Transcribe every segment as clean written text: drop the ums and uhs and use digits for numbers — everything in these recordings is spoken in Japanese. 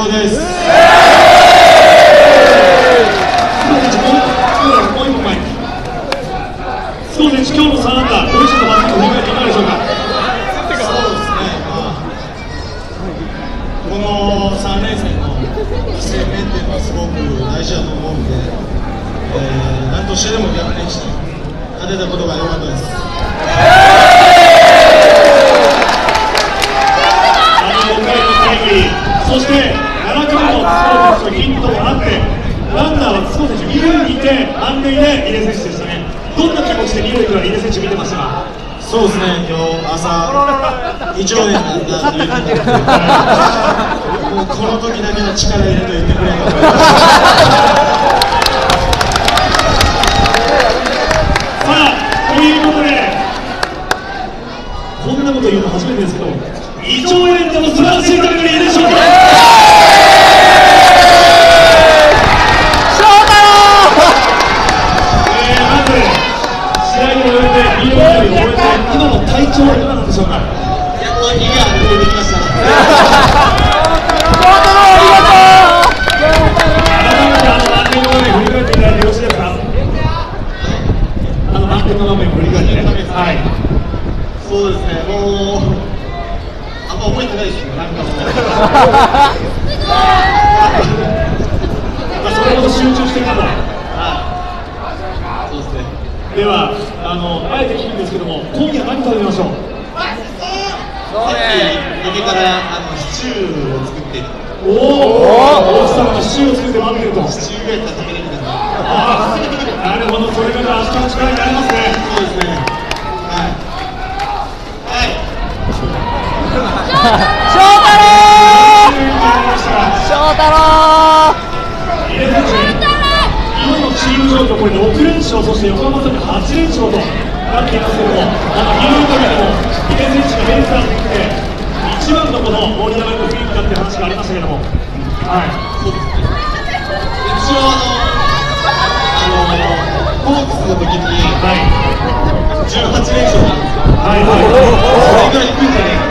です。 須藤選手、今日の3安打、ご自身のバッティング振り返っていかがでしょうか。 そうですね、この3連戦の1戦目っていうのはすごく大事だと思うので、何としてでも逆転して勝てたことが良かったです。 そして7回の須藤選手のヒットもあって、ランナーは須藤選手、2塁にいて、満塁で入江選手でしたね。どんな気持ちで2塁から入江選手見てましたか。 そうですね、今日朝、胃腸炎だって言ってたので、もうこの時だけの力入れと言ってくれと思いました。 さあ、ということで、こんなこと言うの初めてですけど、胃腸炎でも素晴らしい戦いでいいでしょうか。今の体調はいかがなんでしょうか。 やっと胃が出てきました。 改めて満塁の場面振り返っていただいてよろしいですか。満塁の場面振り返ってね。はい。 そうですね、もうあんま覚えてないですよ。なんかもう。 それほど集中していたと。 そうですね。 ではあえて聞くんですけども、今夜何食べましょう。 さっき右からシチューを作っている。 おお、奥様がシチューを作って待っていると。 シチューぐらい食べれるんだ。 なるほど、それが明日の力になりますね。 そうですね。はい。はい。 翔太郎。 入江選手、今のチーム状況、これ6連勝、そして横浜戦8連勝となっていますけれども、2塁間でも入江選手がベンチから出てきて、一番のこの盛り上がりの雰囲気だって話がありましたけれども、はい、 そうですね。一応ホークスの時に18連勝なんですよ。 はいはい、 それぐらい行くんじゃねえか。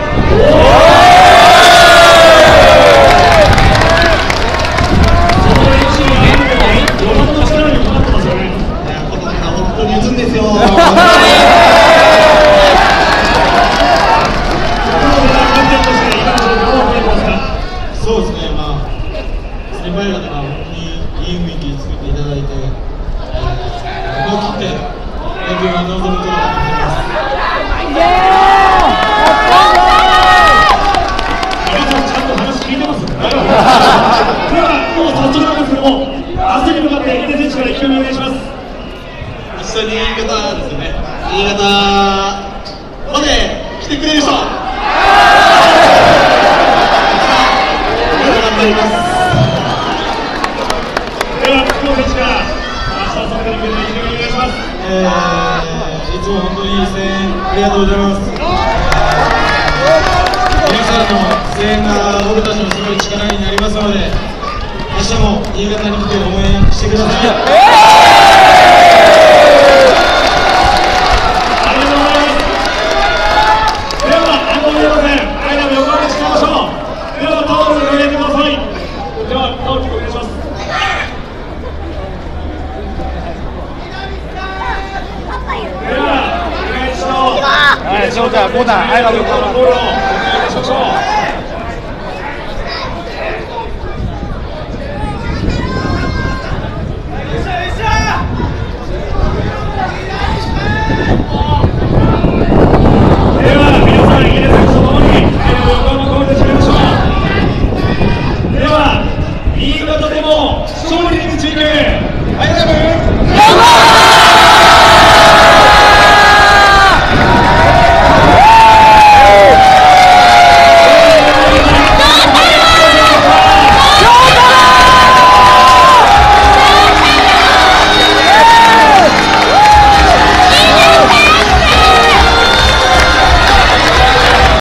そうですね、先輩方が本当にいい雰囲気作っていただいて、思い切って野球を望むことができます。 皆さんちゃんと話聞いてます。ではもう早速なんですけども、明日に向かって入江選手から意気込みお願いします。 明日新潟ですよね。新潟まで来てくれる人。では、須藤選手から明日の戦いに向けて意気込みお願いします。いつも本当に声援ありがとうございます。皆さんの声援が僕たちのすごい力になりますので、明日も新潟に来て応援してください。 翔太、5段、ありがとうございます。 新潟でも